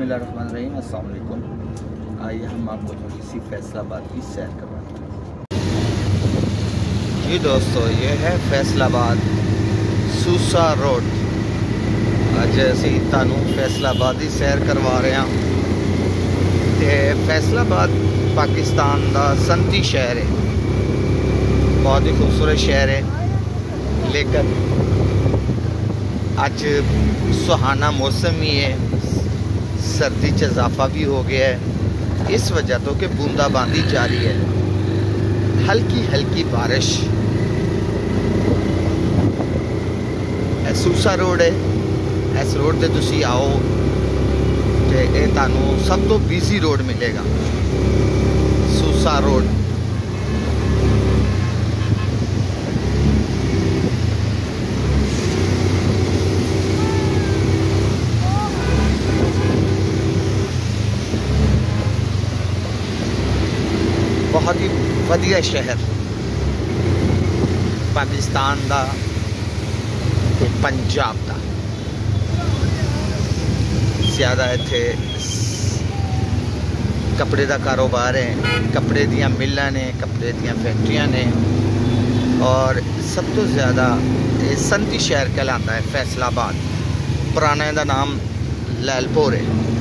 बिस्मिल्लाहिर्रहमानिर्रहीम, अस्सलाम वालेकुम। आइए हम आपको थोड़ी सी फैसलाबाद की सैर करवाते हैं। जी दोस्तों, ये है फैसलाबाद सूसा रोड। अज असी तानू फैसलाबाद की सैर करवा रहे हैं। ते फैसलाबाद पाकिस्तान का सनती शहर है, बहुत ही खूबसूरत शहर है। लेकिन अज सुहाना मौसम ही है, सर्दी च इजाफा भी हो गया है इस वजह तो कि बूंदाबांदी जारी है, हल्की हल्की बारिश। सूसा रोड है, इस रोड से तुसी आओ तो ये तुहानू सब तो बिजी रोड मिलेगा, सूसा रोड। बहुत ही वधिया शहर पाकिस्तान का ते पंजाब का। ज़्यादा इत्थे कपड़े का कारोबार है, कपड़े दियां मिल्लां ने, कपड़े दियां फैक्ट्रियां ने, और सब तो ज़्यादा सनती शहर कहलाता है फैसलाबाद। पुराने का नाम लैलपुर है।